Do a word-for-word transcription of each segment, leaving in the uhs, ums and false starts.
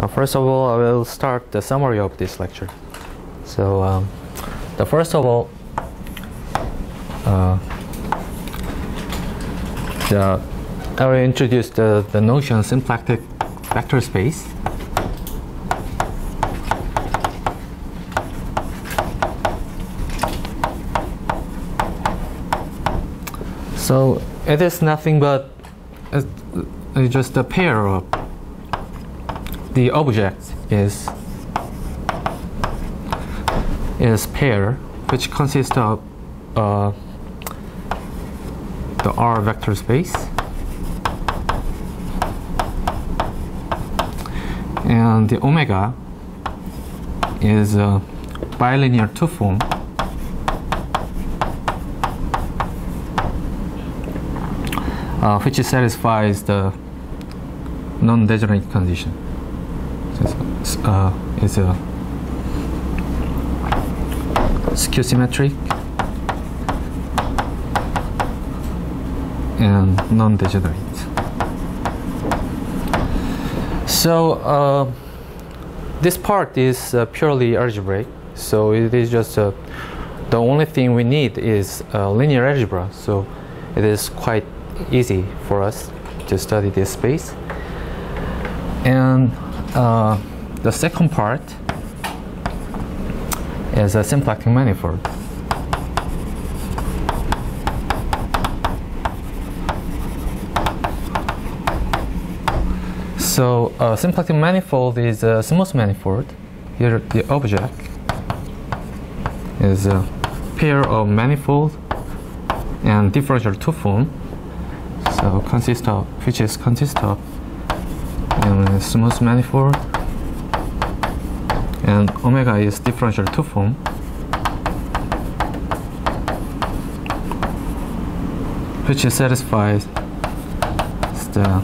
Uh, first of all, I will start the summary of this lecture. So, um, the first of all, uh, the, I will introduce the, the notion of symplectic vector space. So it is nothing but uh, uh, just a pair of the object is is pair which consists of uh, the R vector space and the omega is a bilinear two form uh, which satisfies the non-degenerate condition. So, uh, it's a skew symmetric and non-degenerate. So uh, this part is uh, purely algebraic. So it is just uh, the only thing we need is uh, linear algebra. So it is quite easy for us to study this space. And uh, the second part is a symplectic manifold. So a symplectic manifold is a smooth manifold. Here the object is a pair of manifold and differential two form. So consist of which is consist of a smooth manifold and omega is differential two form. Which satisfies the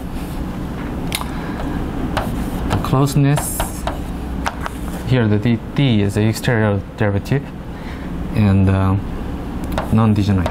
closeness. Here the d, d is the exterior derivative and uh, non-degenerate.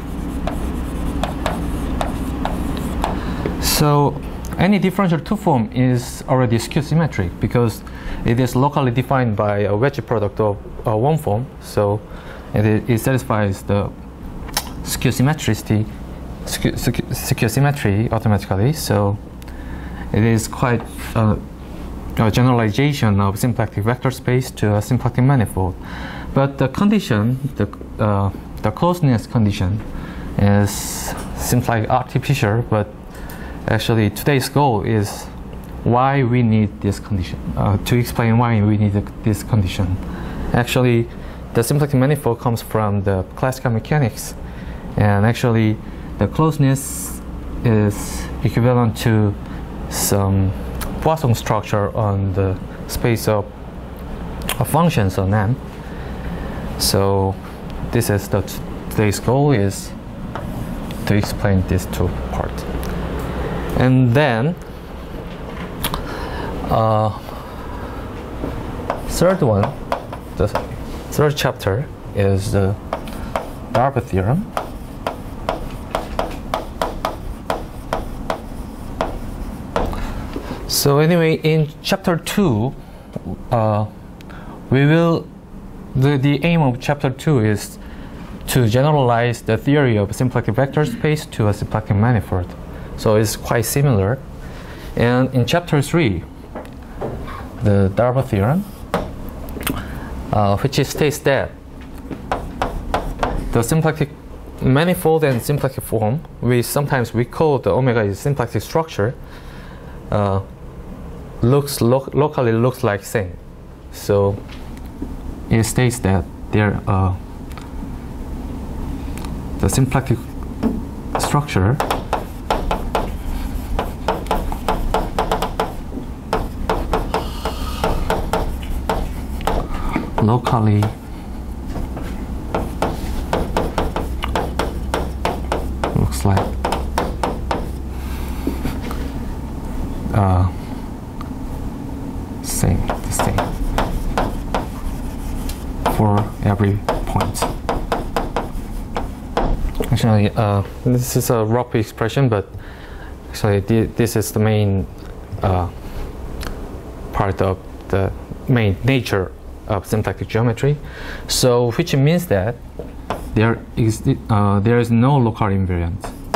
So any differential two form is already skew symmetric because it is locally defined by a wedge product of uh, one form. So it, it satisfies the skew symmetricity, skew, skew symmetry automatically. So it is quite uh, a generalization of symplectic vector space to a symplectic manifold. But the condition, the, uh, the closeness condition, is seems like artificial, but actually today's goal is why we need this condition, uh, to explain why we need this condition. Actually, the symplectic manifold comes from the classical mechanics, and actually the closeness is equivalent to some Poisson structure on the space of, of functions on M. So this is the today's goal is to explain these two parts. And then uh, third one, the third chapter is the Darboux theorem. So anyway, in chapter two, uh, we will, the, the aim of chapter two is to generalize the theory of symplectic vector space to a symplectic manifold. So it's quite similar. And in chapter three, the Darboux theorem, uh, which states that the symplectic manifold and symplectic form, we sometimes we call the omega is symplectic structure, uh, looks lo locally looks like same. So it states that there uh, the symplectic structure locally looks like uh, same, the same for every point. Actually, uh, this is a rough expression, but actually th this is the main uh, part of the main nature of symplectic geometry. So which means that there is uh, there is no local invariant.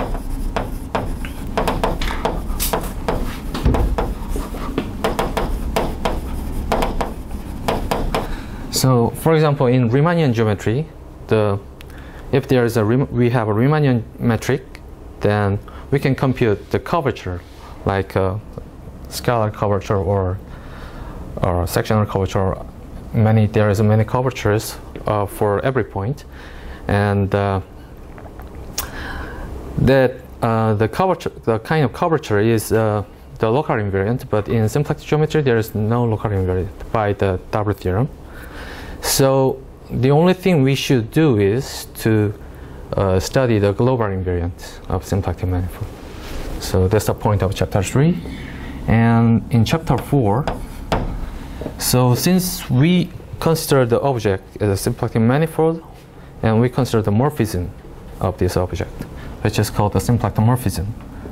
So, for example, in Riemannian geometry, the if there is a we have a Riemannian metric, then we can compute the curvature, like uh, scalar curvature or or sectional curvature. Many there is many curvatures uh, for every point, and uh, that uh, the curvature, the kind of curvature is uh, the local invariant. But in symplectic geometry, there is no local invariant by the Darboux theorem. So the only thing we should do is to uh, study the global invariant of symplectic manifold. So that's the point of chapter three. And in chapter four, so since we consider the object as a symplectic manifold, and we consider the morphism of this object, which is called the symplectic morphism.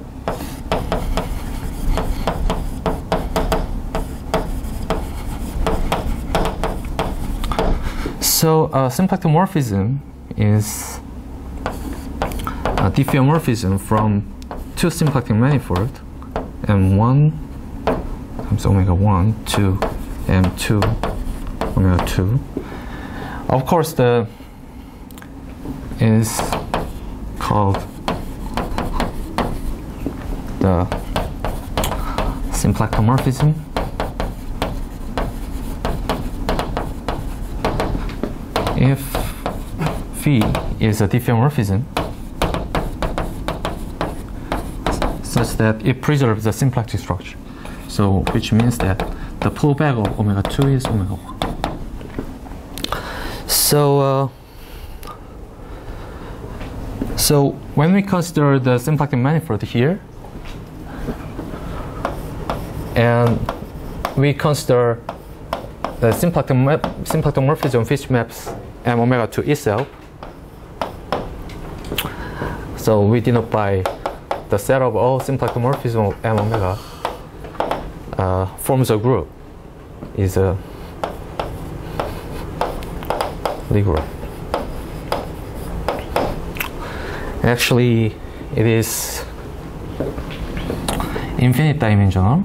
So uh, symplectic morphism is a diffeomorphism from two symplectic manifold, M one times omega one to M two omega two. Of course, the is called the symplectic morphism. If phi is a diffeomorphism such that it preserves the symplectic structure, so which means that the pullback of omega two is omega one. So, uh, so when we consider the symplectic manifold here, and we consider the symplectic, symplectic morphism which maps M omega to itself, so we denote by the set of all symplectic morphism of M omega uh, forms a group, is a Lie group. Actually, it is infinite dimensional.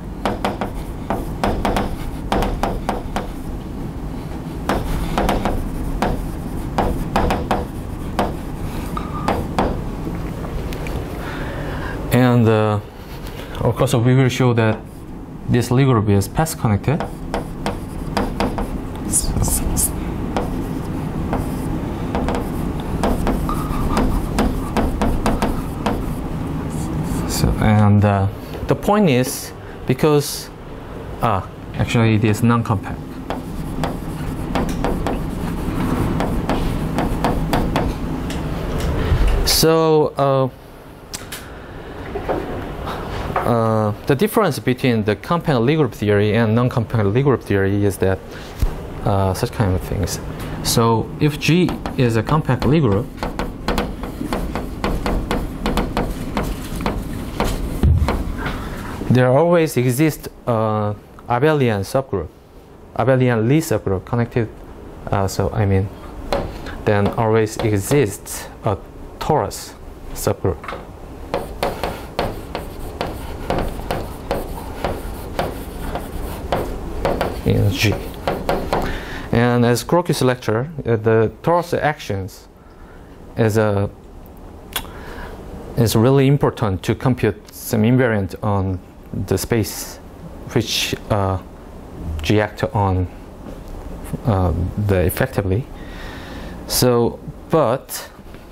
And uh, of course, we will show that this Lie group is path connected. So, and uh, the point is because ah, actually it is non-compact. So. Uh, Uh, the difference between the compact Lie group theory and non-compact Lie group theory is that uh, such kind of things. So if G is a compact Lie group, there always exists an abelian subgroup, abelian Lie subgroup connected. Uh, so I mean, then always exists a torus subgroup. In G. And as Grotius lecture, uh, the torus actions is a is really important to compute some invariant on the space which uh, G act on uh, the effectively. So, but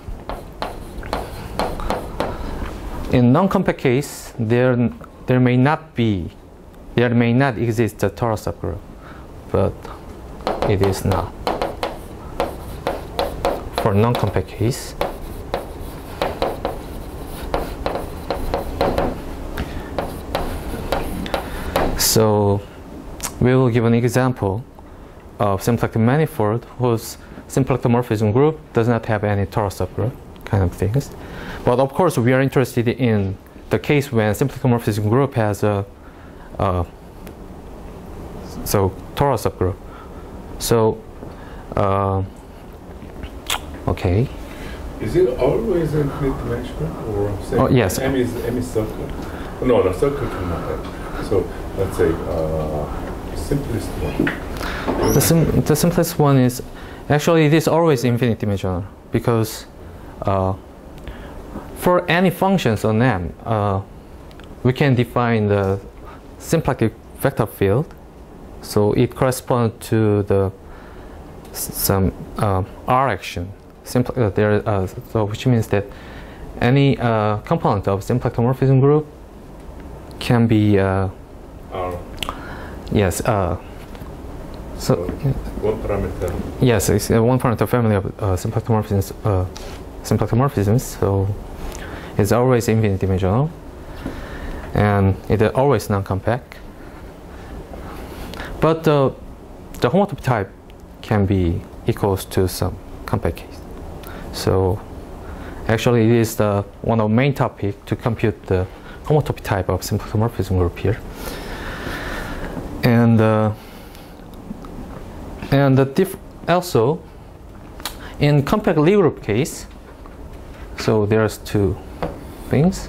in non-compact case, there there may not be. There may not exist a torus subgroup, but it is not. For non-compact case, so we will give an example of symplectic manifold whose symplectic morphism group does not have any torus subgroup, kind of things. But of course, we are interested in the case when symplectic morphism group has a Uh, so Torah subgroup. So uh, okay. Is it always infinite dimensional, or say Oh, yes. M is M is circle? No, no, circle cannot have. So let's say uh, simplest one. The, sim the simplest one is actually it is always infinite dimensional, because uh, for any functions on M, uh, we can define the symplectic vector field. So it corresponds to the some uh, R action. Simpl uh, there, uh, so which means that any uh, component of symplectomorphism group can be uh, R. yes. Uh, so one parameter. yes, it's a one parameter family of uh, symplectomorphisms. Uh, symplectomorphisms. So it's always infinite dimensional, and it is always non-compact. But uh, the homotopy type can be equals to some compact case. So actually, it is the one of the main topic to compute the homotopy type of symplectomorphism group here. And uh, and the diff also in compact Lie group case. So there's two things.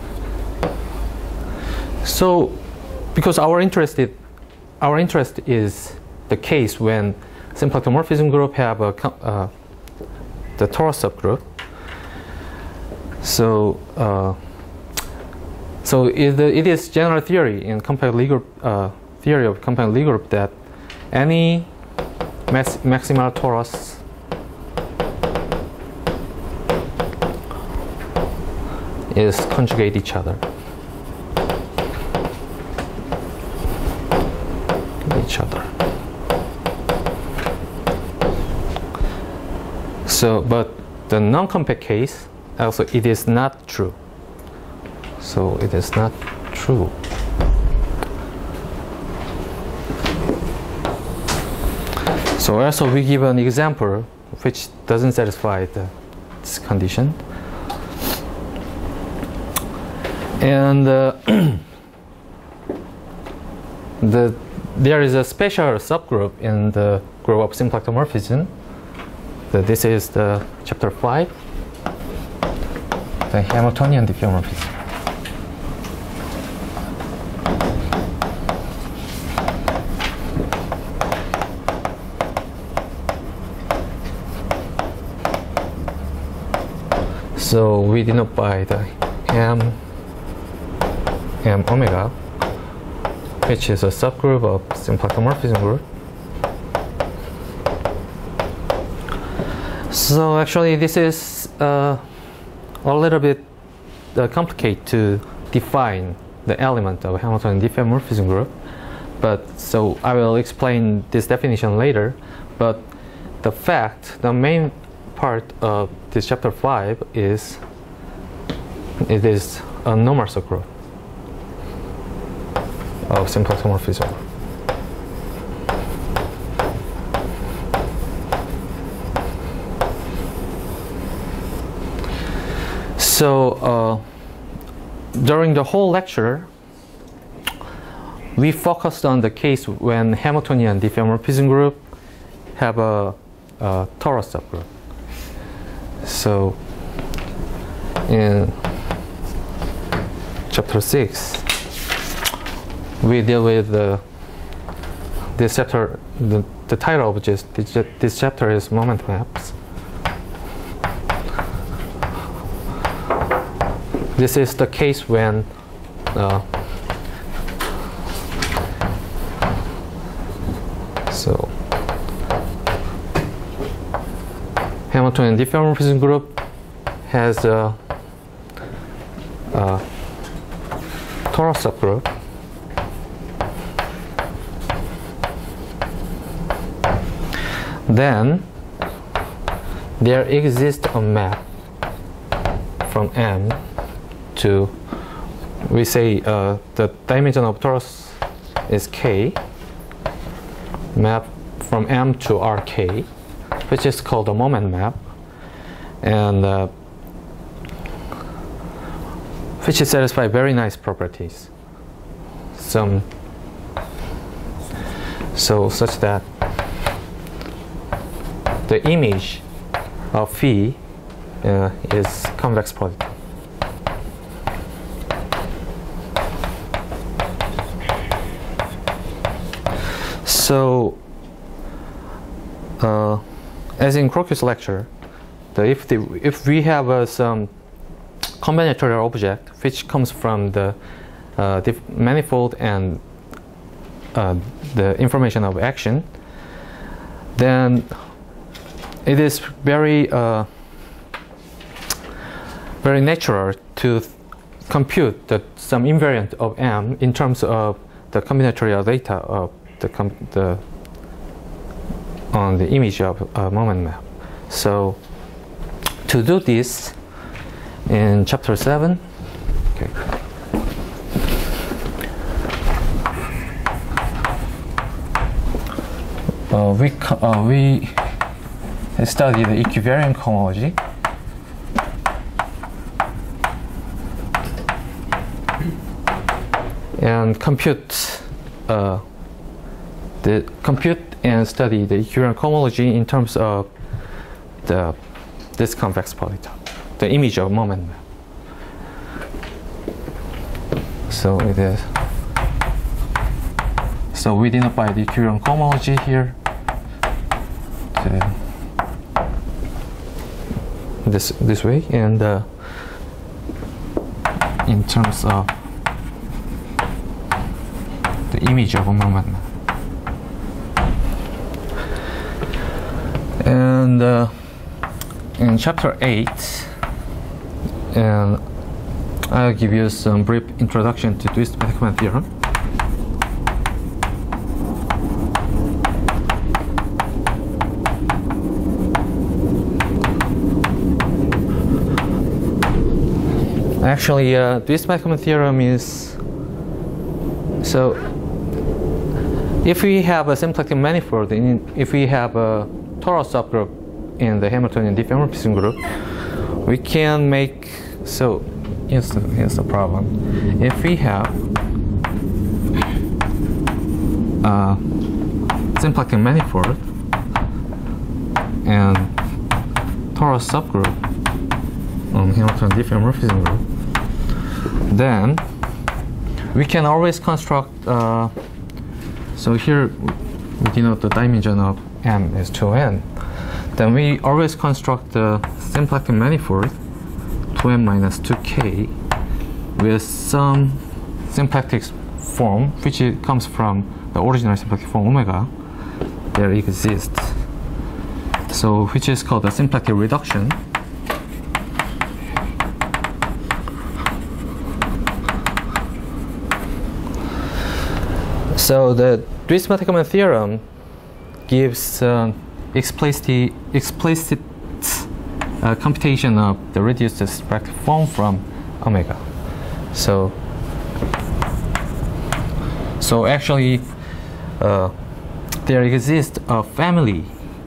So because our interest is, our interest is the case when symplectomorphism group have a uh, the Torah subgroup. So uh, so it, it is general theory in compact Lie group uh, theory of compact Lie group that any max maximal torus is conjugate each other. Each other. So, but the non-compact case, also it is not true. So it is not true. So also we give an example which doesn't satisfy the, this condition. And uh, the there is a special subgroup in the group of symplectomorphism. So this is the chapter five, the Hamiltonian diffeomorphism. So we denote by the M M omega, which is a subgroup of symplectomorphism group. So actually this is uh, a little bit uh, complicated to define the element of Hamiltonian diffeomorphism group, but so I will explain this definition later. But the fact, the main part of this chapter five is it is a normal subgroup of symplectomorphism. So uh, during the whole lecture, we focused on the case when Hamiltonian diffeomorphism group have a, a torus subgroup. So in chapter six, we deal with uh, this chapter. The, the title of this, this chapter is moment maps. This is the case when uh, so Hamiltonian diffeomorphism group has a, a torus subgroup. Then there exists a map from M to, we say uh, the dimension of torus is K, map from M to R K, which is called a moment map, and uh, which is satisfy very nice properties. Some So such that the image of phi uh, is convex polyton. So, uh, as in Crookes lecture, the, if, the, if we have uh, some combinatorial object which comes from the uh, manifold and uh, the information of action, then it is very uh, very natural to compute the, some invariant of M in terms of the combinatorial data of the, com the on the image of a moment map. So to do this in chapter seven, okay. Uh, we uh, we study the equivariant cohomology. And compute uh, the compute and study the equivariant cohomology in terms of the this convex polyton, the image of moment map. So it is. So we denote the equivariant cohomology here. To this this way, and uh, in terms of the image of a moment map. And uh, in chapter eight, and I'll give you some brief introduction to Dirichlet-Bachmann theorem. Actually, uh, Dirichlet-Bachmann theorem is so. If we have a symplectic manifold, in, if we have a total subgroup in the Hamiltonian diffeomorphism group, we can make, so here's the, here's the problem. If we have a symplectic manifold and total subgroup on Hamiltonian diffeomorphism group, then we can always construct uh, so here we denote the dimension of M is two n. Then we always construct the symplectic manifold two n minus two k with some symplectic form which it comes from the original symplectic form omega there exists. So which is called the symplectic reduction. So the Dirichlet-Bachmann theorem gives uh, explicit, explicit uh, computation of the reduced symplectic form from omega. So, so actually, uh, there exists a family.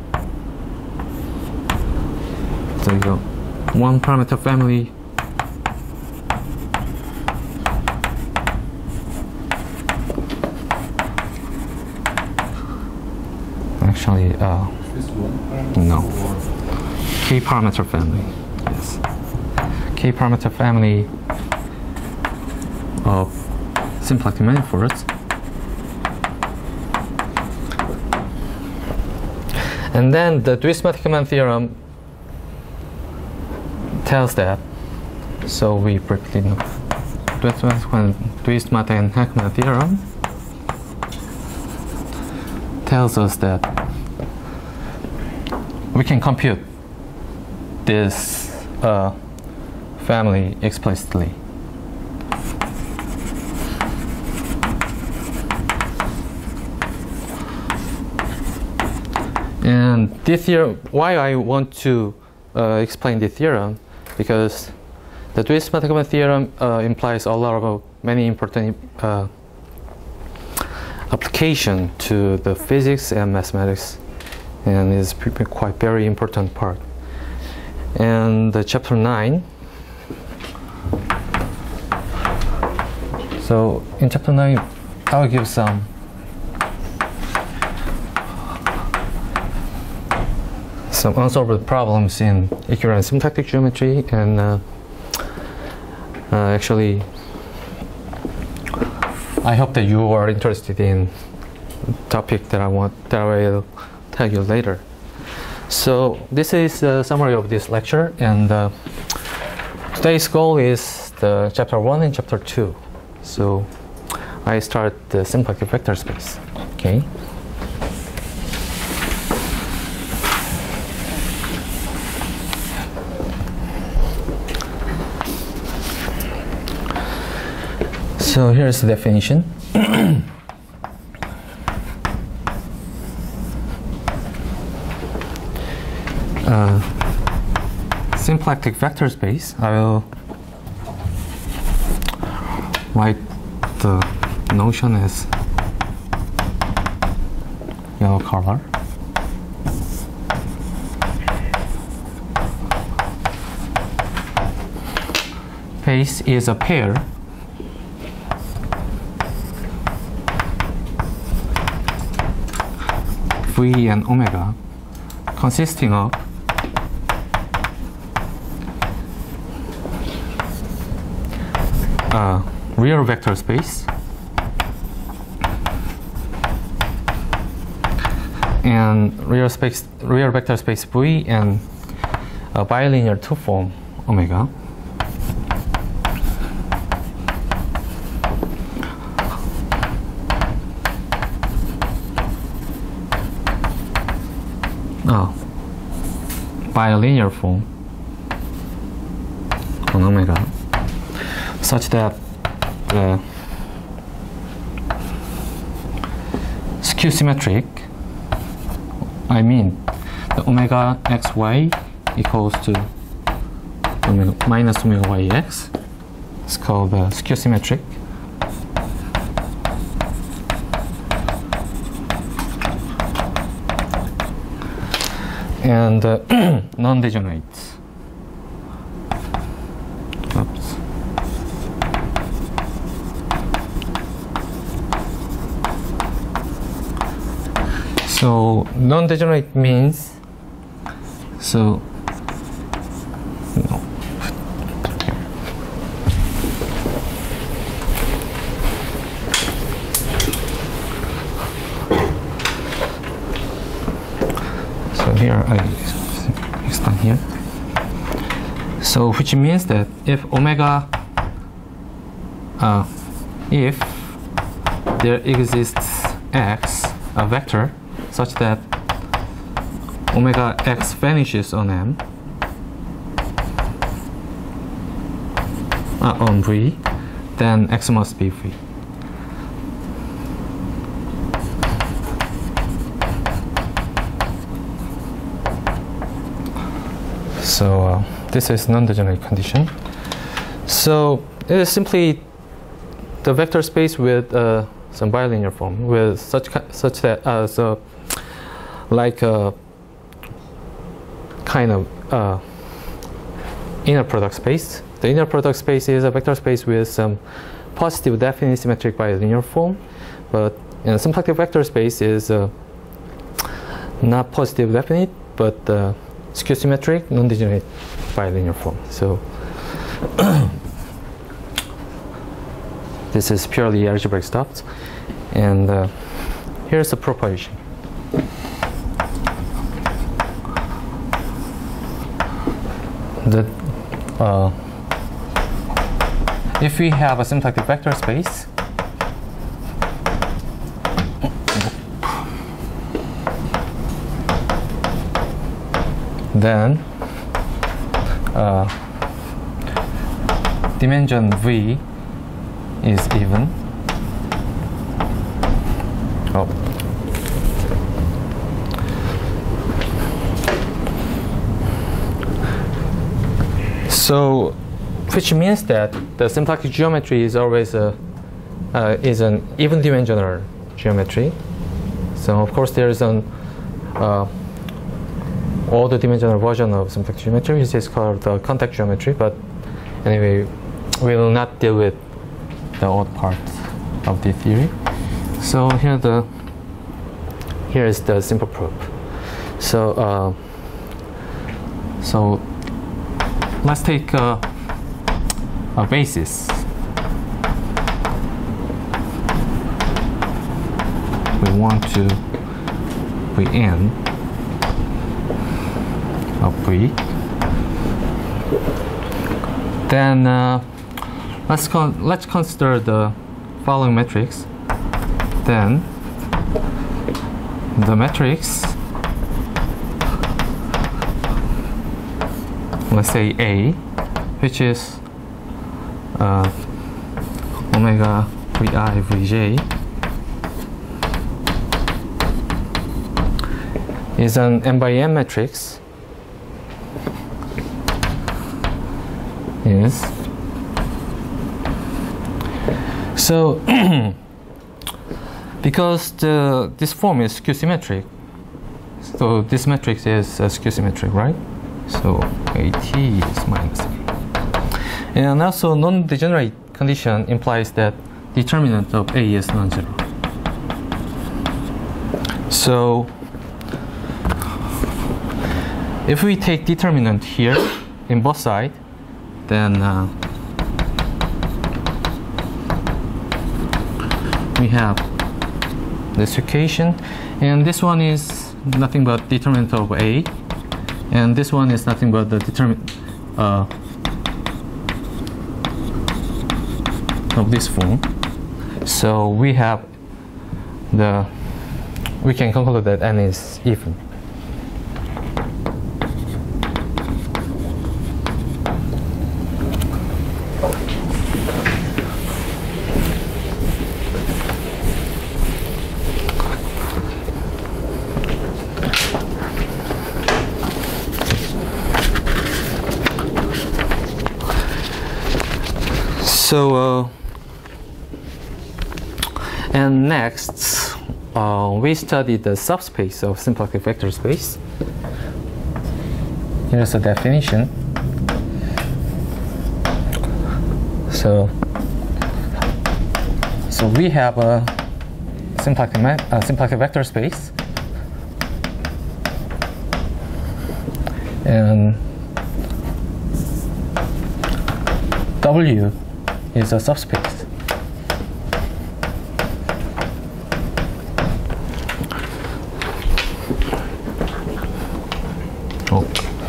So you go one parameter family. Actually, uh, no. K-parameter family. Yes. K-parameter family of symplectic manifolds. And then the Dirichlet-Bachmann theorem tells that. So we briefly know Dirichlet-Bachmann theorem tells us that we can compute this uh, family explicitly. And this theorem, why I want to uh, explain this theorem, because the Dirichlet-Bachmann theorem uh, implies a lot of uh, many important uh, application to the physics and mathematics, and is quite very important part. And the chapter nine. So in chapter nine, I will give some some unsolved problems in equivalent symplectic geometry, and uh, uh, actually I hope that you are interested in topic that I want that I will tell you later. So this is a summary of this lecture, and uh, today's goal is the chapter one and chapter two. So I start the symplectic vector space. Okay. So here's the definition. uh, symplectic vector space, I will write the notion as yellow color. Space is a pair V and omega consisting of a real vector space and real space real vector space V and a bilinear two form omega. Oh, bilinear form on omega, such that the skew symmetric, I mean the omega xy equals to omega minus omega yx, it's called uh, skew symmetric. And uh, non-degenerate. Oops. So non-degenerate means so no. So here I expand here. So which means that if omega, uh, if there exists x, a vector, such that omega x vanishes on M, uh, on V, then x must be V. So uh, this is non-degenerate condition. So it is simply the vector space with uh, some bilinear form, with such such that uh, so like a kind of uh, inner product space. The inner product space is a vector space with some positive definite symmetric bilinear form, but in a symplectic vector space is uh, not positive definite, but uh, skew symmetric, non-degenerate bilinear form. So this is purely algebraic stuff, and uh, here's the proposition. The uh, if we have a symplectic vector space, then uh, dimension V is even. Oh. So, which means that the symplectic geometry is always a uh, is an even dimensional geometry. So of course there is an uh, all the dimensional version of symplectic geometry, which is called the contact geometry, but anyway, we will not deal with the odd part of the theory. So here the here is the simple proof. So uh, So let's take a, a basis. We want to Vn of V. Then uh, let's con let's consider the following matrix. Then the matrix, let's say A, which is uh, omega Vi Vj, is an n by n matrix. Yes. So because the this form is skew-symmetric, so this matrix is uh, skew-symmetric, right? So At is minus A. And also non-degenerate condition implies that determinant of A is non-zero. So if we take determinant here in both sides, then uh, we have this equation, and this one is nothing but determinant of A, and this one is nothing but the determinant uh, of this form. So we have the we can conclude that n is even. So, uh, and next, uh, we studied the subspace of symplectic vector space. Here's the definition. So, so we have a symplectic, a symplectic vector space, and W is a subspace. Oh.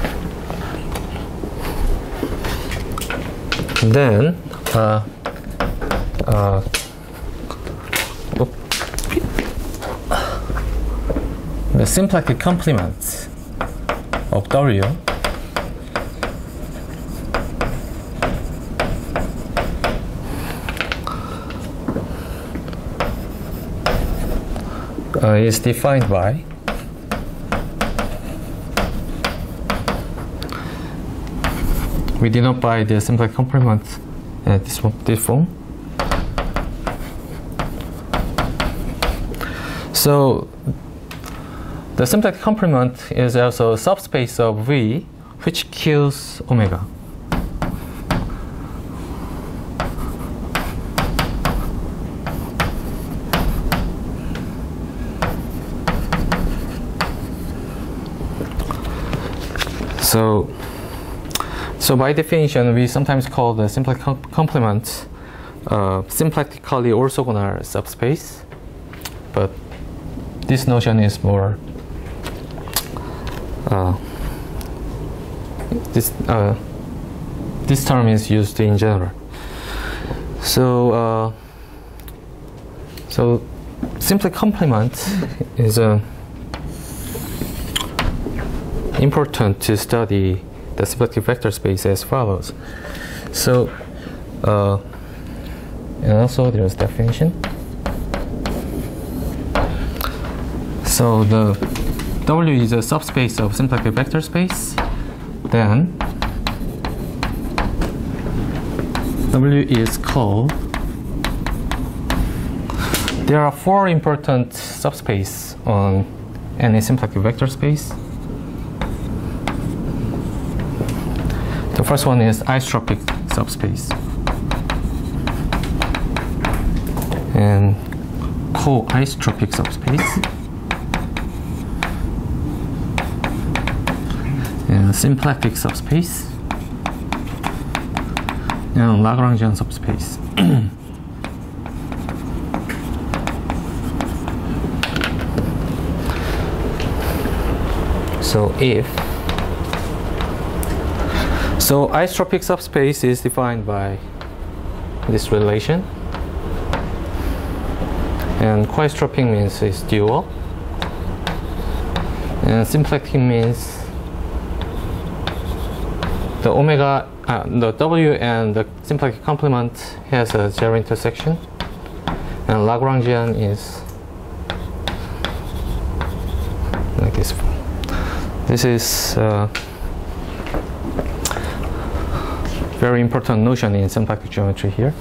Then uh, uh, oh. the symplectic complement of W Uh, is defined by we denote by the symplectic complement at this, this form. So the symplectic complement is also a subspace of V which kills omega. So, so by definition, we sometimes call the symplectic com complement uh, symplectically orthogonal subspace, but this notion is more uh, this uh, this term is used in general. So, uh, so symplectic complement is a important to study the symplectic vector space as follows. So, uh, and also there's definition. So the W is a subspace of symplectic vector space. Then W is called. There are four important subspace on any symplectic vector space. The first one is isotropic subspace and co-isotropic subspace, and and symplectic subspace and Lagrangian subspace. So if so isotropic subspace is defined by this relation, and coisotropic means it's dual, and symplectic means the omega, uh, the W and the symplectic complement has a zero intersection, and Lagrangian is like this. This is uh, very important notion in symplectic geometry here.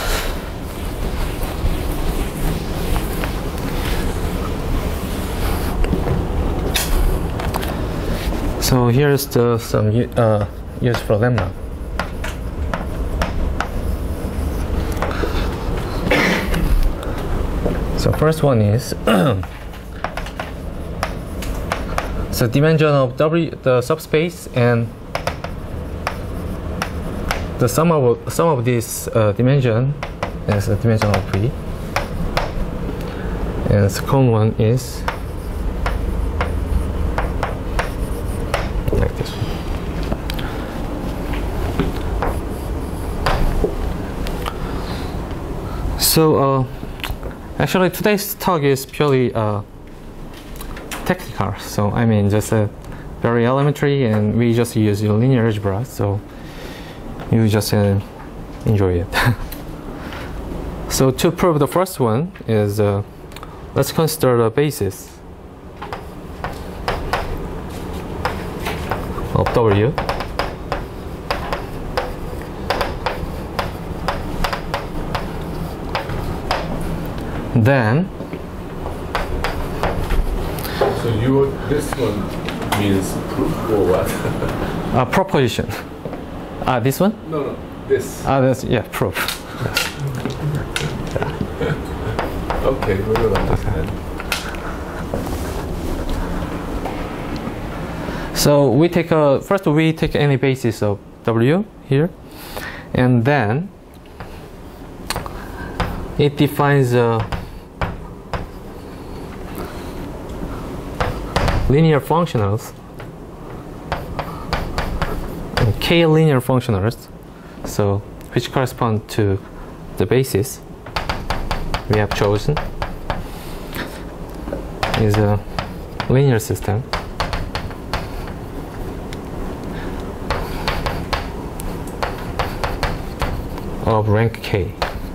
So here's the some uh, use for lemma. So first one is so dimension of W, the subspace, and the sum of sum of this uh, dimension is the dimension of V, and the second one is like this one. So uh, actually today's talk is purely uh, technical, so I mean just a very elementary, and we just use your linear algebra, so you just uh, enjoy it. So to prove the first one is uh, let's consider the basis of W. Then So you, this one means proof or what? a proposition. Ah, uh, this one? No, no, this. Ah, uh, that's, yeah, proof. Yes. Okay, we will understand. So we take a, first we take any basis of W here, and then it defines a linear functionals and k linear functionals, so which correspond to the basis we have chosen is a linear system of rank k,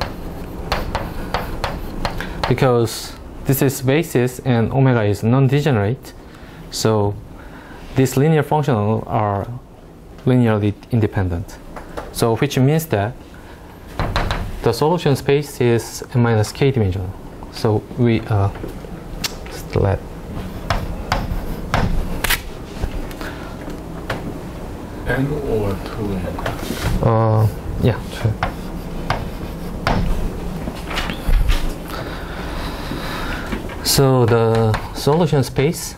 because this is basis and omega is non-degenerate. So these linear functionals are linearly independent. So which means that the solution space is n minus k dimensional. So we uh, let N or two N? uh, yeah. So the solution space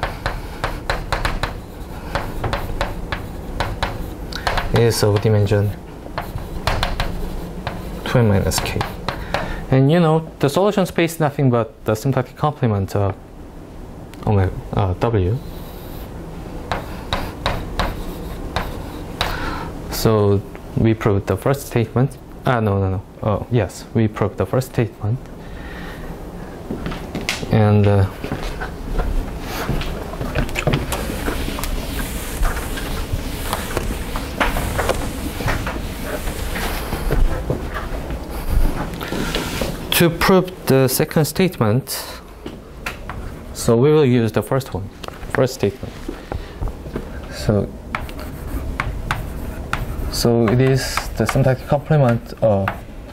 is of dimension two n minus k, and you know the solution space is nothing but the symplectic complement of omega uh, W. So we proved the first statement. Ah no no no. Oh yes, we proved the first statement, and. Uh, To prove the second statement, so we will use the first one, first statement. So, so it is the symplectic complement of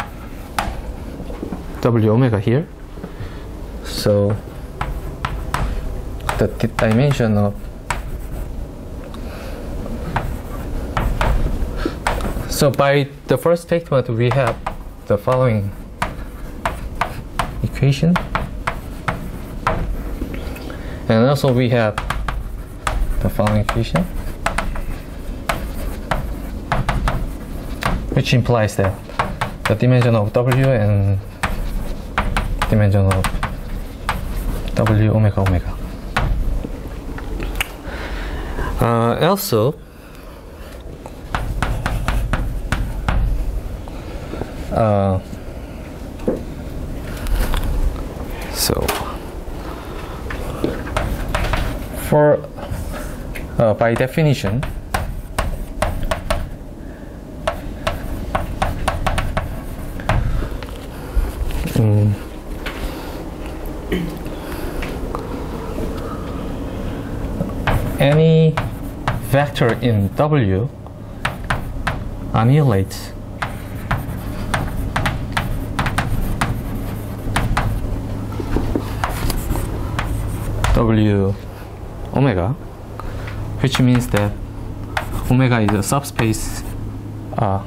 W omega here. So the di dimension of so by the first statement we have the following equation, and also we have the following equation. which implies that the dimension of W and dimension of W omega omega. Uh, also, uh, so for uh, by definition, mm, any vector in W annihilates W omega, which means that omega is a subspace uh,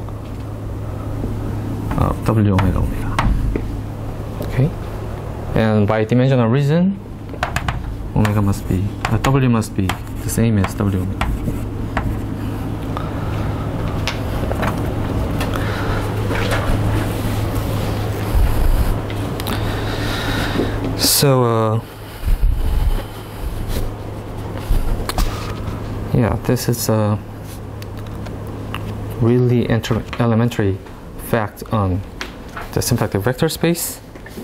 of W omega omega. Okay, and by dimensional reason, omega must be uh, W must be the same as W omega. So uh, yeah, this is a really elementary fact on the symplectic vector space,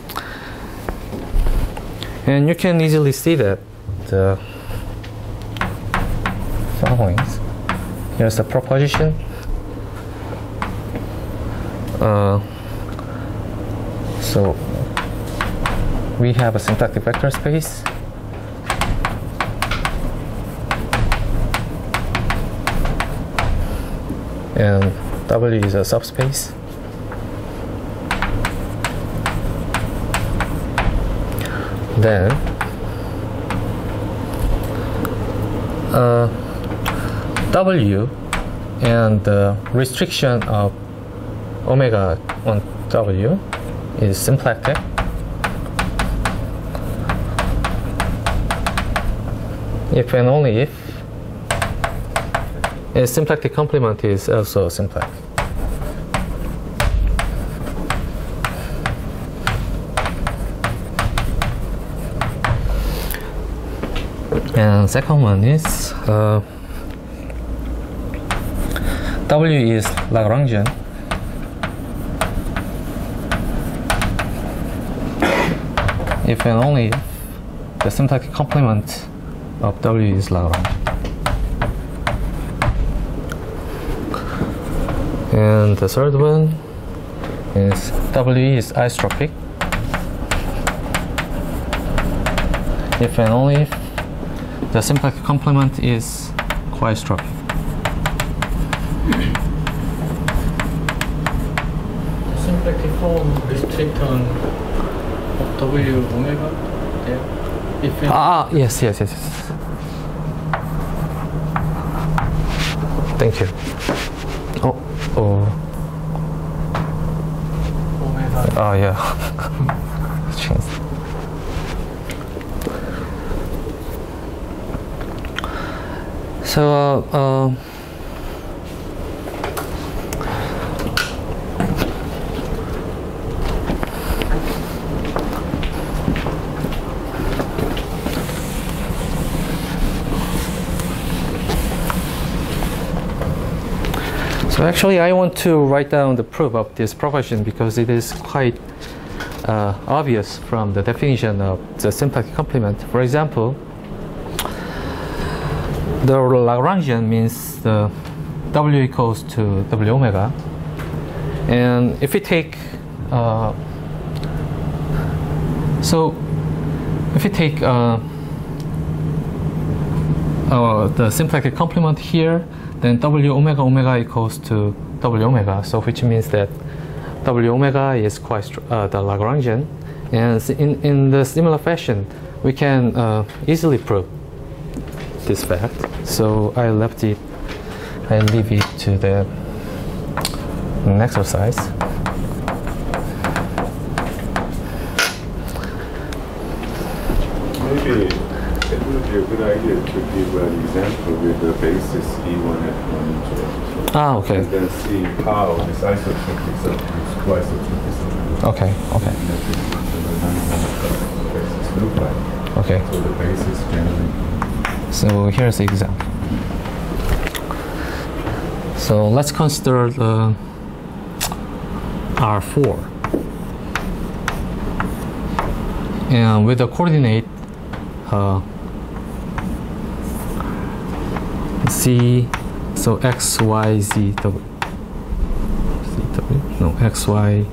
and you can easily see that the following. Here's the proposition. Uh, so we have a symplectic vector space. And W is a subspace. Then uh, W and the restriction of omega on W is symplectic. If and only if a symplectic complement is also symplectic. And second one is uh, W is Lagrangian. If and only if the symplectic complement of W is Lagrangian. And the third one is W is isotropic. If and only if the symplectic complement is coisotropic. The symplectic form restrict on W omega there. If Ah, yes, yes, yes, yes. Thank you. Oh, oh. omega. Oh, yeah. Changed. So, uh, uh, so actually I want to write down the proof of this proposition because it is quite uh, obvious from the definition of the symplectic complement. For example, the Lagrangian means the W equals to W omega, and if we take uh, so if we take uh, uh, the symplectic complement here, then W omega omega equals to W omega, so which means that W omega is quite uh, the Lagrangian, and in, in the similar fashion we can uh, easily prove this fact. So I left it, I leave it to the next exercise. Maybe It would be a good idea to give an example with the basis E one F one J. Ah, okay. And then see how this isotropic subgroups, isotropic subgroups. Okay, okay. Look like. Okay. So the basis generally. So here's the example. So let's consider the R four. And with the coordinate uh, Z, so X, Y, Z, W. Z, W? No, X, Y.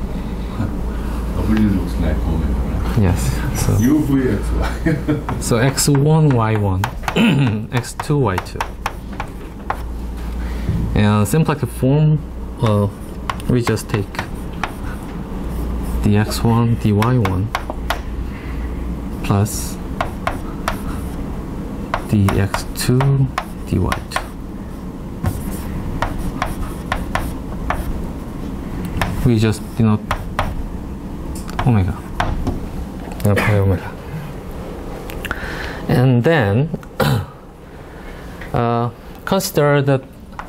W looks like omega, right? Yes. So, U V X Y. so X one, Y one, X two, Y two. And symplectic form, uh, we just take d x one, dy one plus d x two, dy two. We just denote omega, denote by omega. And then uh, consider that,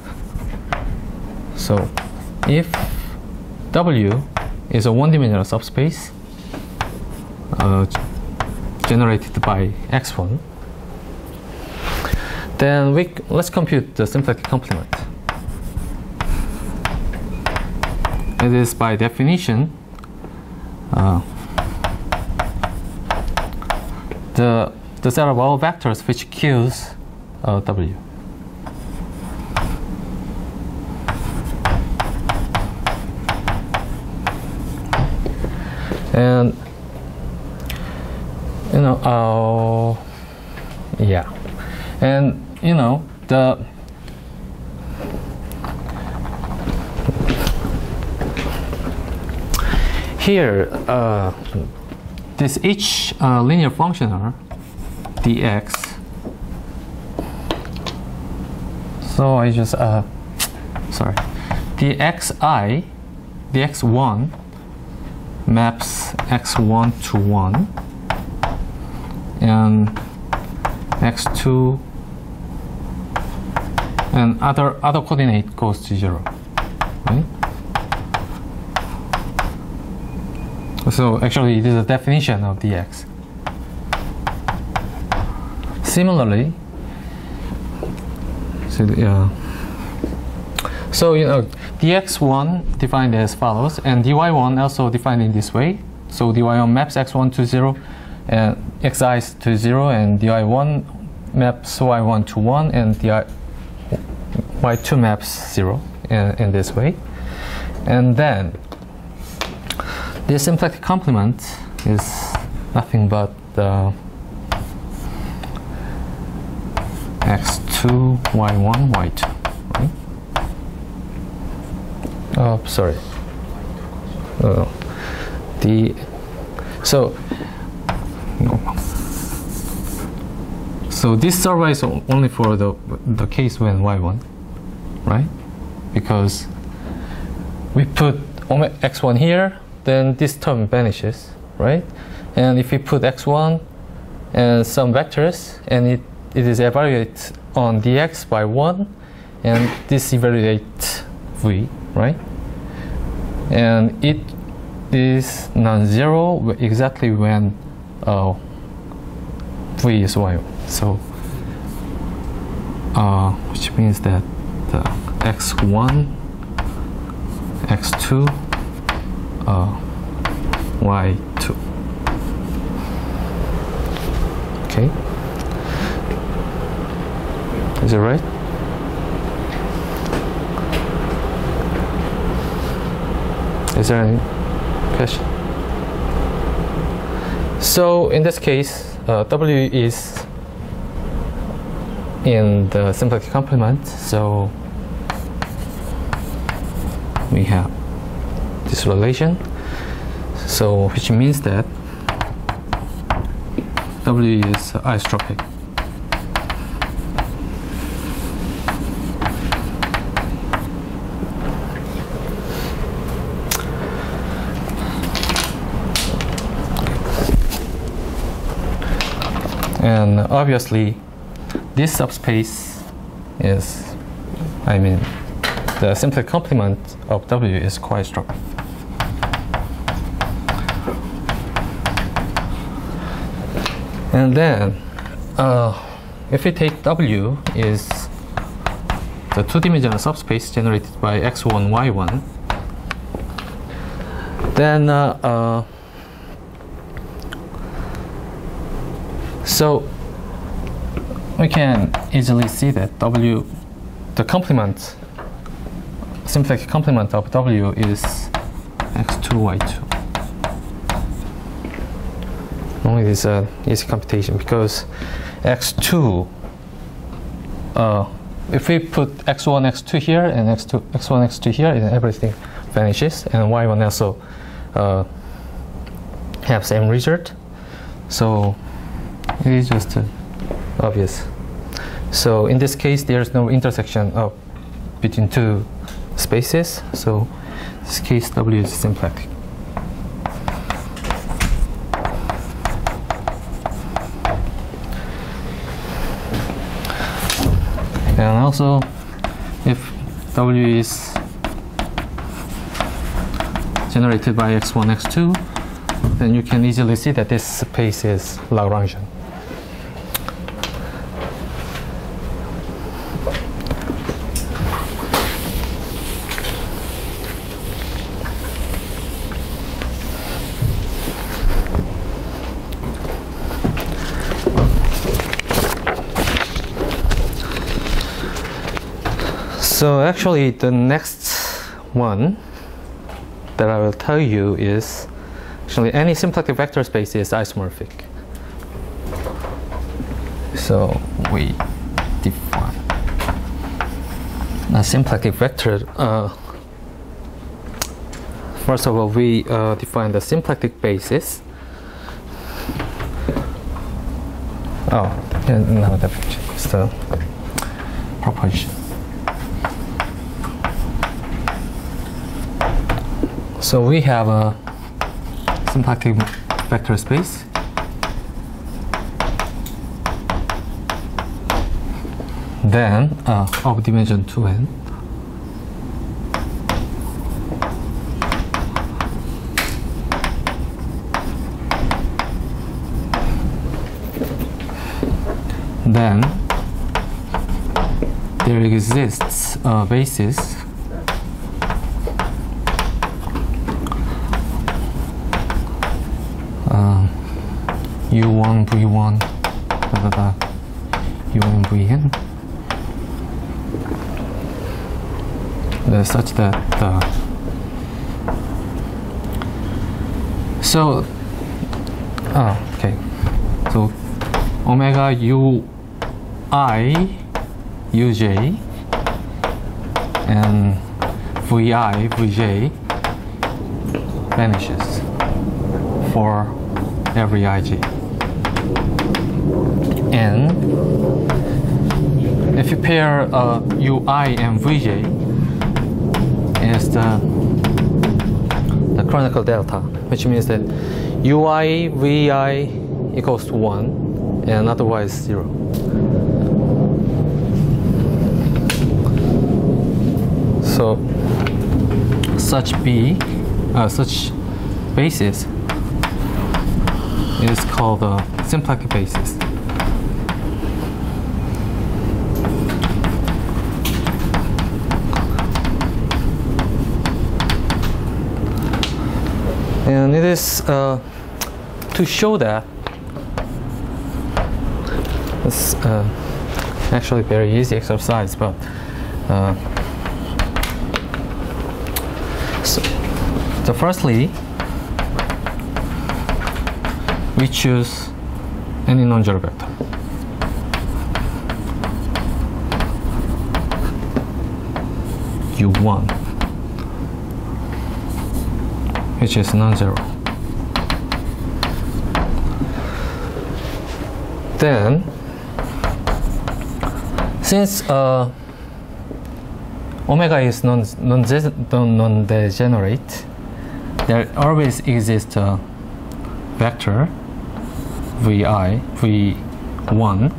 so if W is a one-dimensional subspace uh, generated by X one, then we let's compute the symplectic complement. It is by definition uh, the the set of all vectors which kills uh, W. And you know, uh, yeah, and you know the here uh, this each uh, linear functional dx. So I just uh, sorry, dxi, dx one maps x one to one and x two and other other coordinate goes to zero, right? So actually it is a definition of dx. Similarly, so yeah, so you know dx one defined as follows, and dy one also defined in this way. So dy one maps x one to zero, and xi to zero, and dy one maps y one to one, and dy y two maps zero in, in this way. And then the symplectic complement is nothing but the x two, y one, y two, right? Oh, sorry. Oh, the so no. So this survives only for the the case when y one, right? Because we put x one here, then this term vanishes, right? And if we put x one and some vectors, and it it is evaluated on dx by one, and this evaluates v, right? And it is non-zero exactly when uh, v is y. So, uh, which means that the x one, x two, uh, y two. Okay, is it right? Is there any question? So in this case, uh, W is in the symplectic complement, so we have this relation, so which means that W is isotropic. And obviously, this subspace is, I mean, the simple complement of W is quite strong. And then, uh, if we take W is the two-dimensional subspace generated by x one, y one, then uh, uh, so we can easily see that W, the complement, symplectic complement of W is x two, y two. Only this uh, easy computation because x two, uh, if we put x one, x two here and x two, x one, x two here, then everything vanishes, and y one also uh, have same result. So it is just uh, obvious. So in this case, there's no intersection of between two spaces. So in this case, W is symplectic. And also, if W is generated by x one, x two, then you can easily see that this space is Lagrangian. So actually the next one that I will tell you is actually any symplectic vector space is isomorphic. So we define a symplectic vector. Uh, first of all, we uh, define the symplectic basis. Oh, another definition is the proposition. So we have a symplectic vector space. Then uh, of dimension two n. Then there exists a basis U one, V one, da da da, U one, V n, uh, such that uh, so oh, okay, so omega U I U J and V I V J vanishes for every I J. And if you pair uh, U I and V J is the the canonical delta, which means that U I V I equals to one and otherwise zero. So such B, uh, such basis is called a symplectic basis. And it is uh, to show that it's uh, actually a very easy exercise, but uh, so, so firstly we choose any non-zero vector. U one, which is non-zero. Then, since uh, omega is non non non degenerate, there always exists a vector vi v one,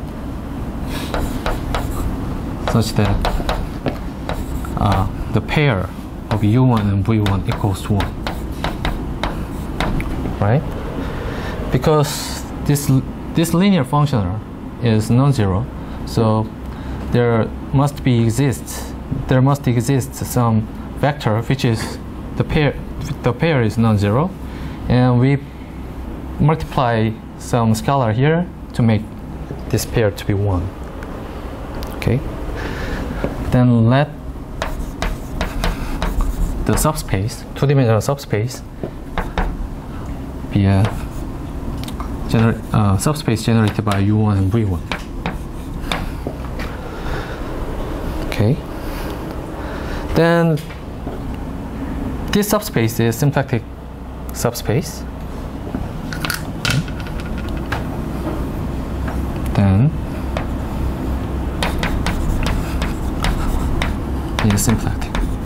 such that uh, the pair of u one and v one equals to one, right? Because this this linear function is non-zero, so there must be exist there must exist some vector which is the pair the pair is non-zero, and we multiply some scalar here to make this pair to be one. Okay, then let the subspace, two-dimensional subspace, be a gener uh, subspace generated by u one and v one. Okay, then this subspace is symplectic subspace. Then it is symplectic.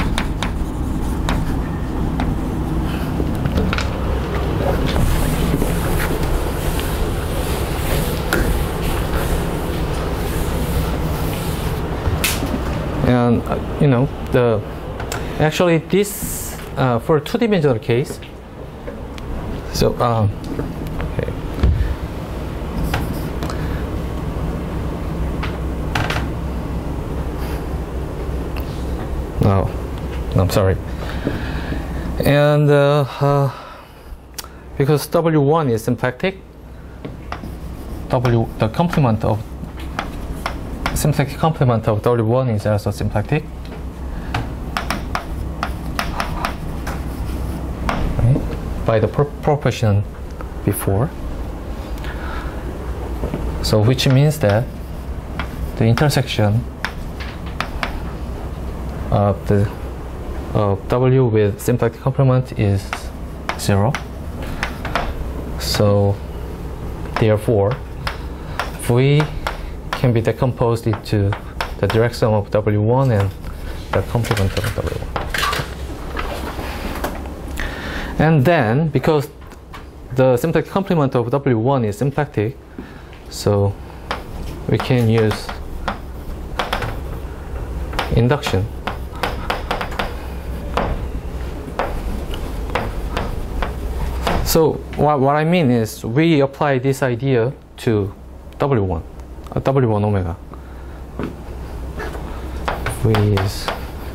And uh, you know, the actually this uh, for two-dimensional case. So um, okay. No, I'm sorry. And uh, uh, because W one is symplectic, W the complement of symplectic complement of W one is also symplectic. Right? By the pro proportion before. So which means that the intersection of the of W with symplectic complement is zero. So therefore V can be decomposed into the direct sum of W one and the complement of W one. And then, because the symplectic complement of W one is symplectic, so we can use induction. So what, what I mean is we apply this idea to W one. W one omega with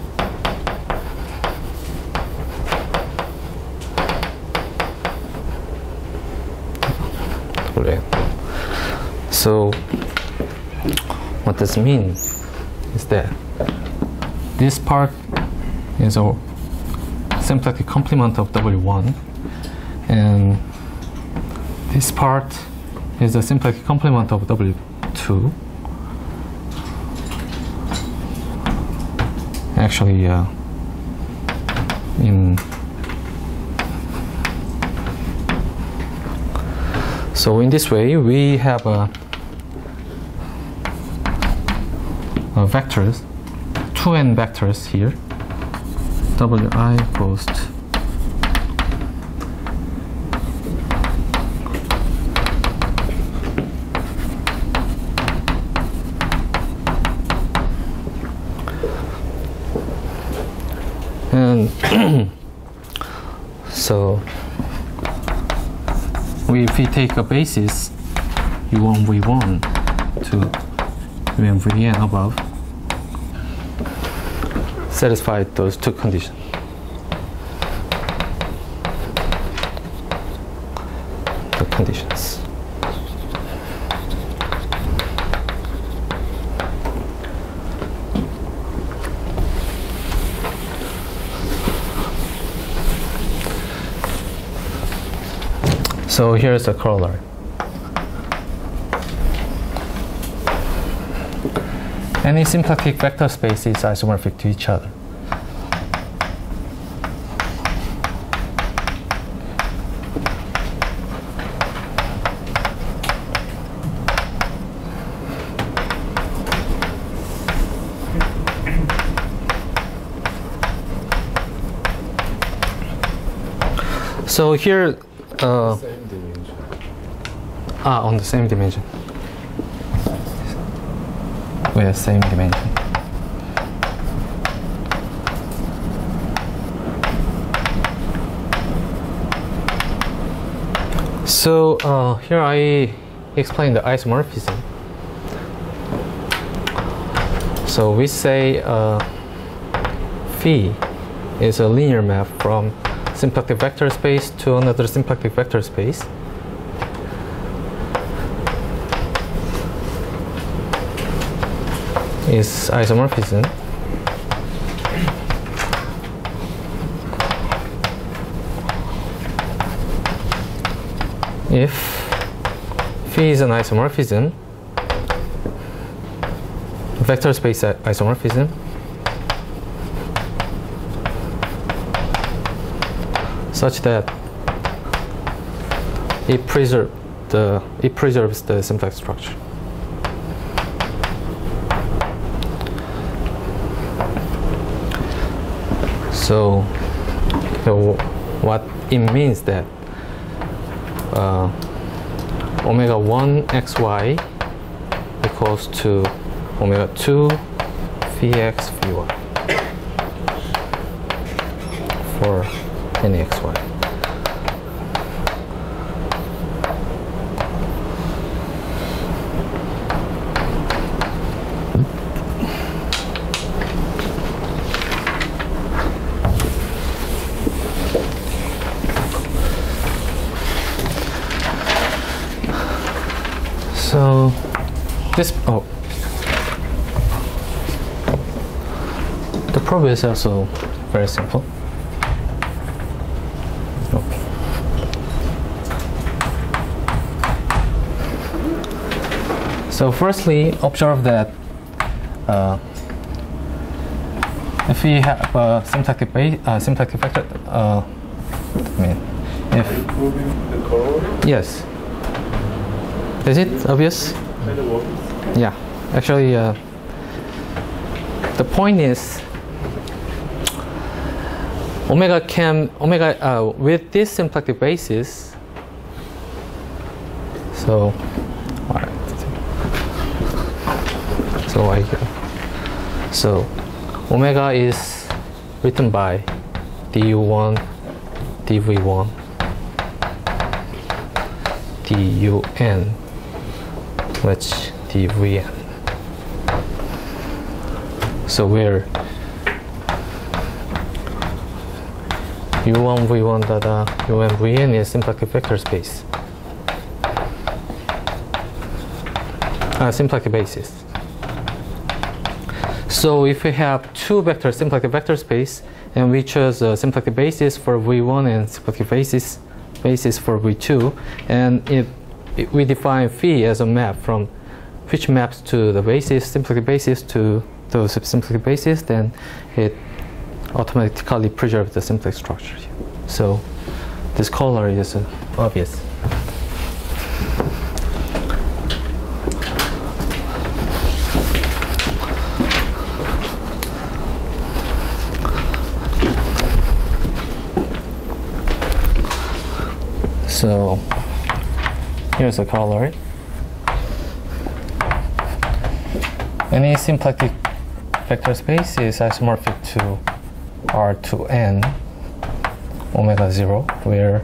so what this means is that this part is a symplectic complement of W one, and this part is a symplectic complement of W two. Actually, uh, in so in this way we have a, a vectors, two n vectors here. Wi equals to and so we, if we take a basis u one v one to u n v n above, satisfy those two conditions. The conditions. So here's the corollary. Any symplectic vector space is isomorphic to each other. So here, uh, Same dimension. ah, on the same dimension. with same dimension. So uh, here I explain the isomorphism. So we say uh, phi is a linear map from symplectic vector space to another symplectic vector space. Is isomorphism. If phi is an isomorphism, vector space isomorphism, such that it preserve the it preserves the simplex structure. So, so what it means that uh, omega one xy equals to omega two phi x phi y for any xy. So this oh the proof is also very simple. Okay. So firstly, observe that uh, if we have a symplectic base, uh, symplectic vector, uh, I mean, if Improving the corollary? yes. Is it obvious? Yeah, actually, uh, the point is omega can omega uh, with this symplectic basis. So, all right. So I so omega is written by du one, dv one, dun. Which dvn. So where u one v one dada un vn is symplectic vector space, uh, symplectic basis. So if we have two vector symplectic vector space and we choose a symplectic basis for v one and symplectic basis basis for v two, and if we define phi as a map from which maps to the basis, symplectic basis to those symplectic basis, then it automatically preserves the simplex structure. So this color is uh, obvious. So here's a corollary. Any symplectic vector space is isomorphic to R to N omega zero, where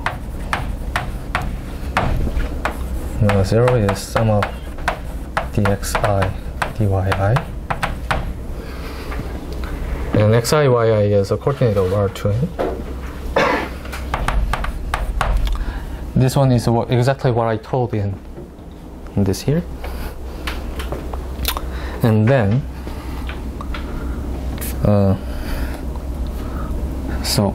omega zero is sum of dxi dyi, and xi yi is a coordinate of R to N. This one is what, exactly what I told in, in this here. And then, uh, so,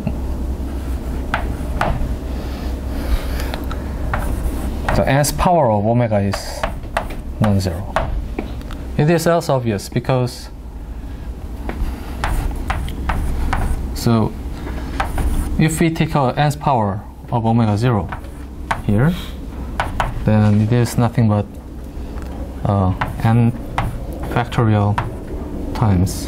the nth power of omega is non-zero. It is also obvious because, so, if we take a nth power of omega zero here, then it is nothing but uh, n factorial times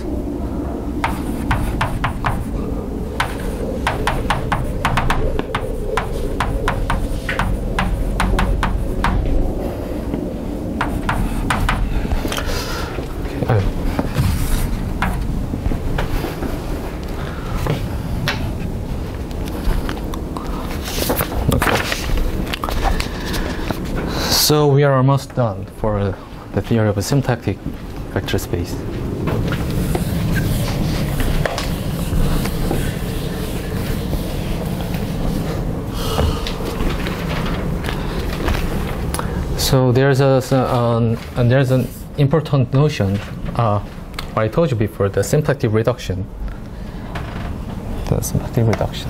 So we are almost done for the theory of a symplectic vector space. So there's a um, and there's an important notion. Uh, I told you before, the symplectic reduction. The symplectic reduction.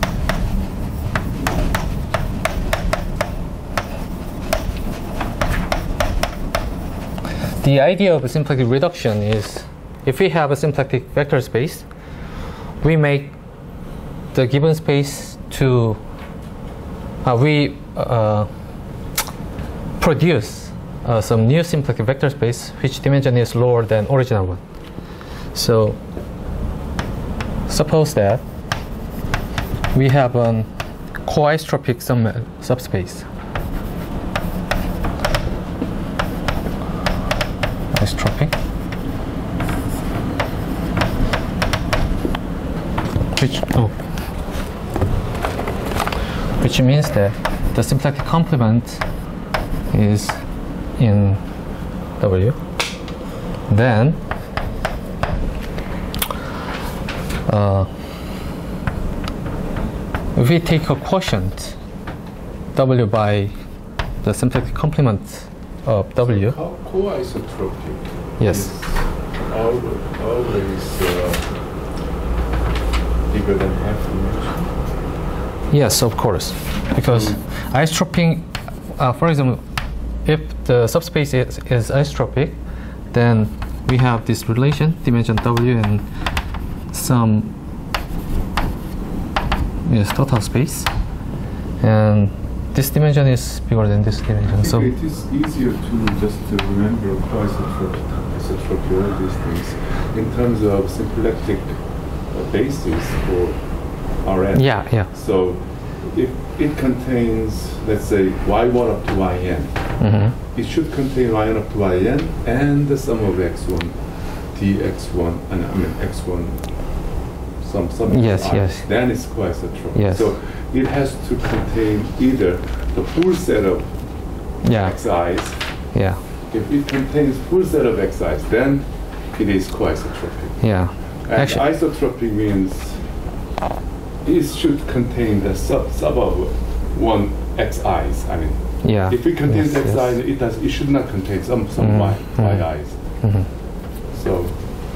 The idea of a symplectic reduction is, if we have a symplectic vector space, we make the given space to uh, we uh, produce uh, some new symplectic vector space which dimension is lower than original one. So suppose that we have a coisotropic sum subspace. Isotropic, which oh, which means that the symplectic complement is in W. Then uh, if we take a quotient W by the symplectic complement of W. Co- coisotropic. Yes. Is always, always uh, bigger than half dimension. Yes, of course. Because isotropic, uh, for example, if the subspace is, is isotropic, then we have this relation, dimension W and some yes, total space. And this dimension is bigger than this dimension. So it is easier to just to remember coisotropic, isotropic, all these things in terms of symplectic uh, basis for R n. yeah, yeah. So if it contains, let's say, y one up to yn, Mm-hmm. it should contain yn up to yn and the sum of x one, dx1, and I mean x one, some some Yes, I, yes. then it's coisotropic. Yes. So it has to contain either the full set of Yeah, xi's. yeah, If it contains full set of xi's, then it is coisotropic. yeah. And Actually, isotropic means it should contain the sub sub of one xi's. I mean, yeah. if it contains yes, xi's, yes. it does. It should not contain some some Mm, y mm. yi's. Mhm. So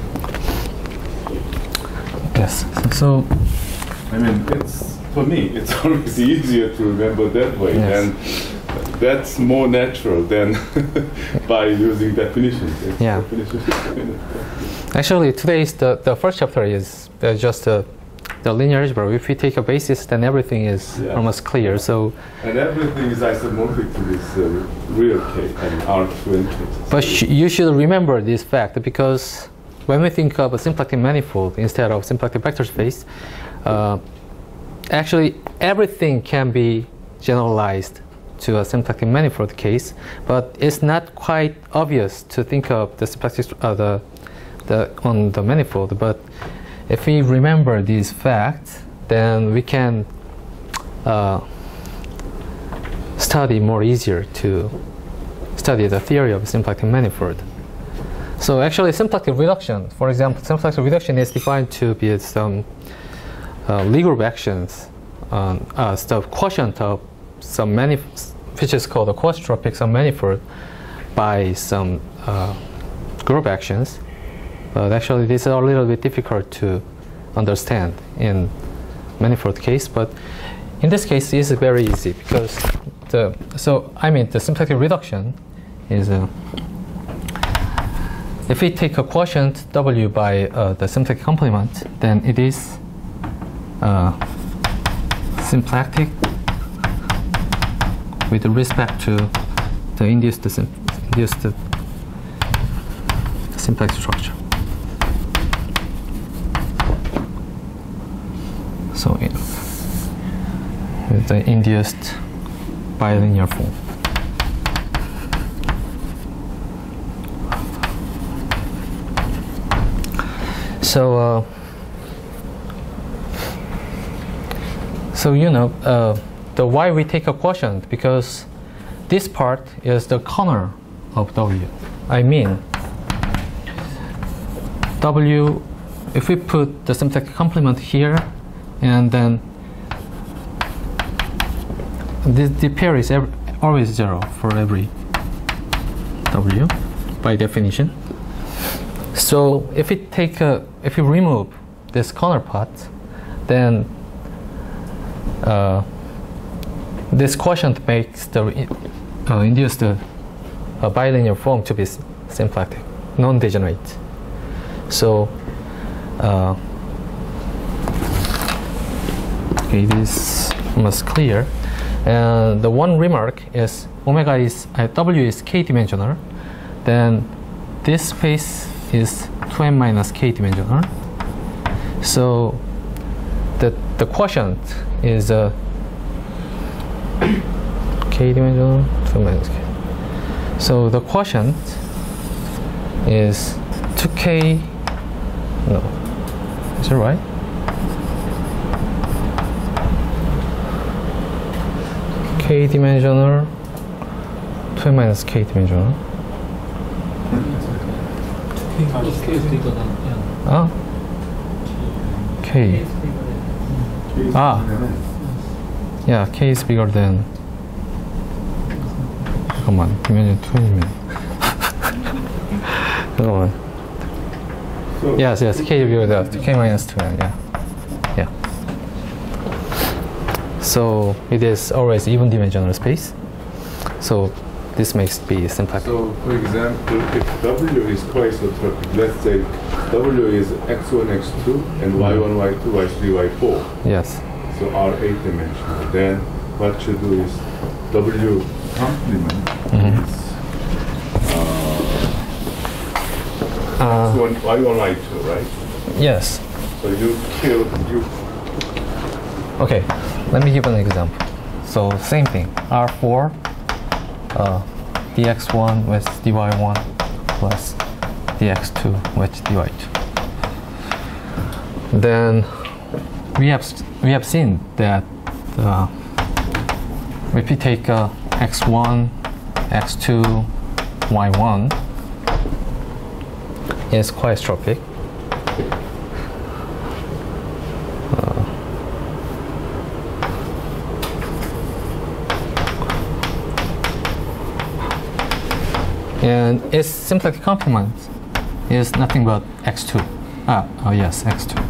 Yes. So I mean, it's for me, it's always easier to remember that way, Yes. and that's more natural than by using definitions. It's Yeah. definitions. actually, today's the the first chapter is uh, just uh, the linear algebra. If we take a basis, then everything is Yeah. almost clear. So, And everything is isomorphic to this uh, real case, I mean, R two n cases. but sh you should remember this fact, because when we think of a symplectic manifold instead of symplectic vector space, uh, actually everything can be generalized to a symplectic manifold case, but it's not quite obvious to think of the symplectic uh, the the on the manifold. But if we remember these facts, then we can uh, study more easier to study the theory of symplectic manifold. So actually, symplectic reduction, for example, symplectic reduction is defined to be some uh, Lie group actions, um, uh, the quotient of some manifold, which is called a coisotropic some manifold, by some uh, group actions. But actually, this is a little bit difficult to understand in manifold case. But in this case, it's very easy, because the so I mean the symplectic reduction is a. If we take a quotient W by uh, the symplectic complement, then it is uh, symplectic with respect to the induced, sim induced symplectic structure. So it, with the induced bilinear form. So, uh, so you know, uh, the why we take a quotient, because this part is the corner of W. I mean, W, if we put the symplectic complement here, and then the, the pair is every, always zero for every W by definition. So if we take a, if we remove this corner part, then uh, this quotient makes the uh, induced uh, bilinear form to be symplectic, non-degenerate. So uh, okay, this almost clear. And the one remark is omega is uh, W is k-dimensional, then this space is two n minus k-dimensional. So the the quotient is uh, k-dimensional two minus k. So the quotient is two k. No, is it right? K-dimensional two minus k-dimensional. K is bigger than n. Ah, k. Ah, yeah, k is bigger than. 잠깐만, dimension twen이면. 잠깐만. So Yes, yes, k is bigger than k minus two n. Yeah, yeah. So it is always even dimensional space. So this makes B symplectic. So, for example, if W is twice-isotropic, let's say W is x one, x two, and y one, y two, y three, y four. Yes. So are eight-dimensional. Then what you do is W complement Mhm. is uh, Uh, x one, y one, y two, right? yes. So you kill you. Okay, let me give an example. So same thing, R four, uh, d x one with d y one plus d x two with d y two. Then we have we have seen that uh, if we take uh, x one, x two, y one is quadrotropic. And its symplectic complement is nothing but x two. Ah, oh yes, x two.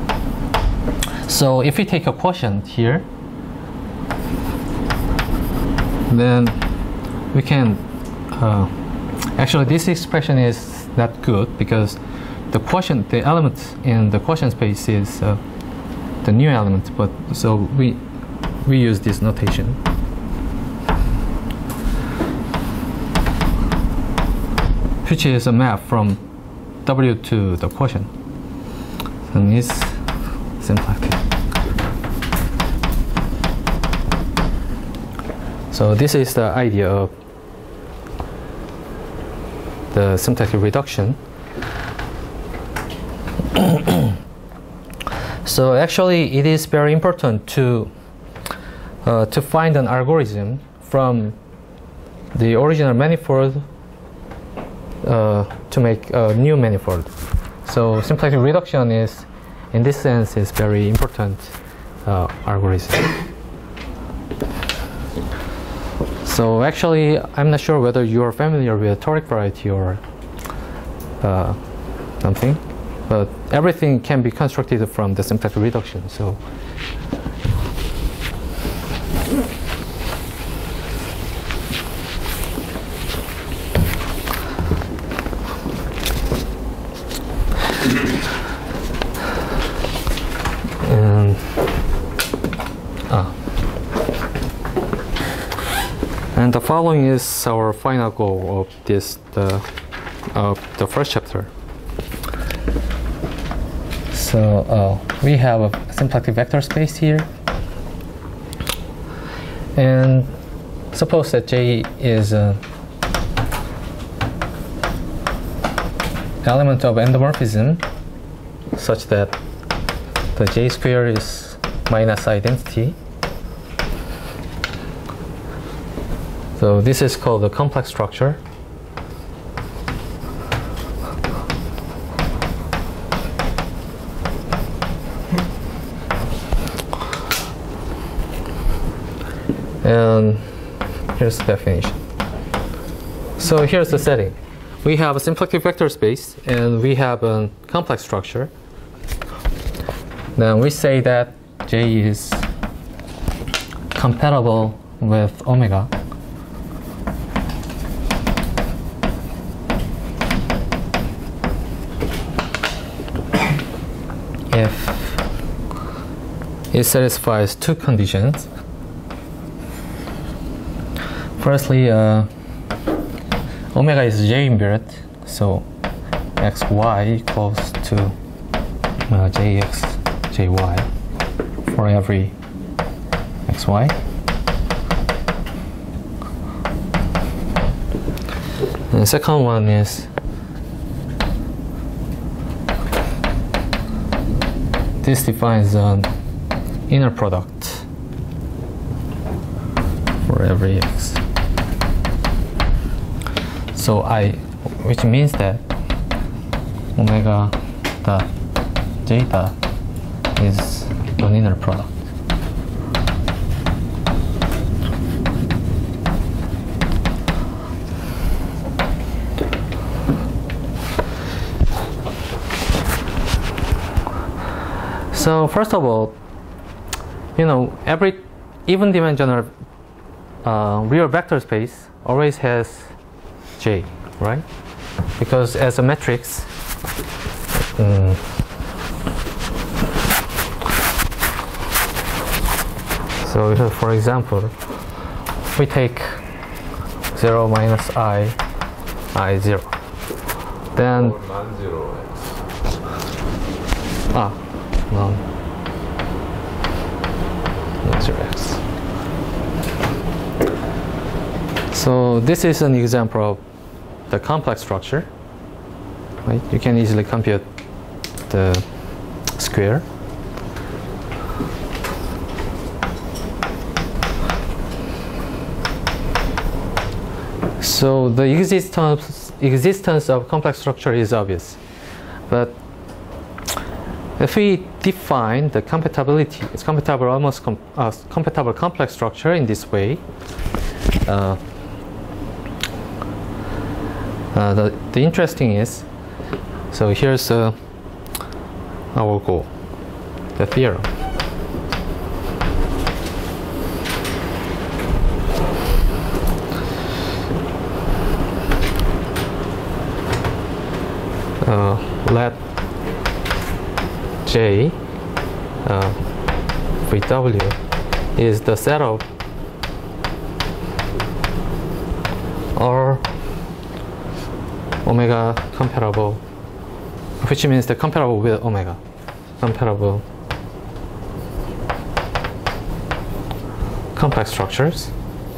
So if we take a quotient here, then we can, uh, actually this expression is not good because the quotient, the element in the quotient space is uh, the new element, but so we, we use this notation. Which is a map from W to the quotient, and it's symplectic. So this is the idea of the symplectic reduction. So actually, it is very important to uh, to find an algorithm from the original manifold Uh, to make a new manifold. So symplectic reduction is, in this sense, is very important uh, algorithm. So actually, I'm not sure whether you are familiar with toric variety or uh, something, but everything can be constructed from the symplectic reduction. So. And, ah. and the following is our final goal of this the of the first chapter. So uh, we have a symplectic vector space here, and suppose that J is an element of endomorphism such that the J square is minus identity. So this is called the complex structure. And here's the definition. So here's the setting. We have a symplectic vector space and we have a complex structure. Then we say that J is compatible with omega if it satisfies two conditions. Firstly, uh, omega is J invariant, so xy equals to uh, jx, jy for every xy. And the second one is this defines an inner product for every x. So I, which means that omega dot j dot is an inner product. So first of all, you know, every even dimensional uh, real vector space always has J, right? Because as a matrix, um, so here, for example, we take zero minus I, I zero. Then non-zero x. ah, non non-zero x. So this is an example of the complex structure, right? You can easily compute the square. So the existence existence of complex structure is obvious, but if we define the compatibility, it's compatible almost com uh, compatible complex structure in this way. Uh, Uh, the, the interesting is, so here's uh, our goal, the theorem. Uh, let J uh, V W is the set of or omega comparable, which means the comparable with omega, comparable complex structures.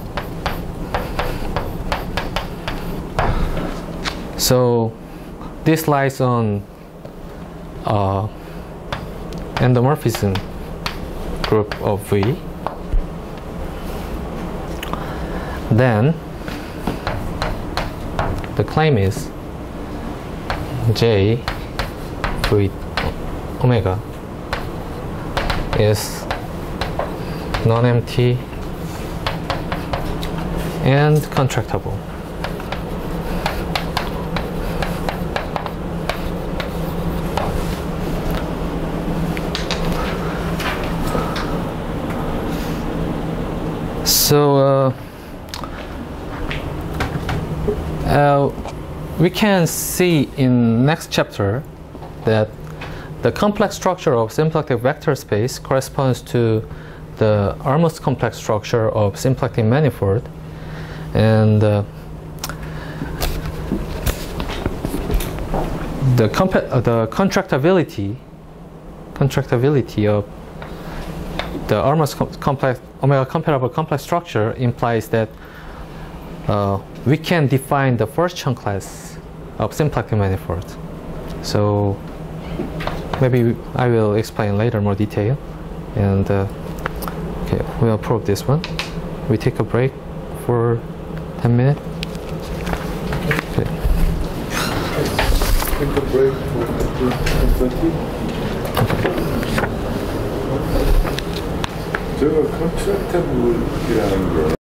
So this lies on uh, endomorphism group of V. Then the claim is J with omega is non-empty and contractible. So uh, uh, we can see in next chapter that the complex structure of symplectic vector space corresponds to the almost complex structure of symplectic manifold, and uh, the, comp uh, the contractibility contractibility of the almost com complex omega comparable complex structure implies that uh, we can define the first Chern class of symplectic manifold. So maybe I will explain later more detail. And uh, okay, we'll prove this one. We take a break for ten minutes? Okay. Take a break for twenty. 저 컨트랙트 물이라는 게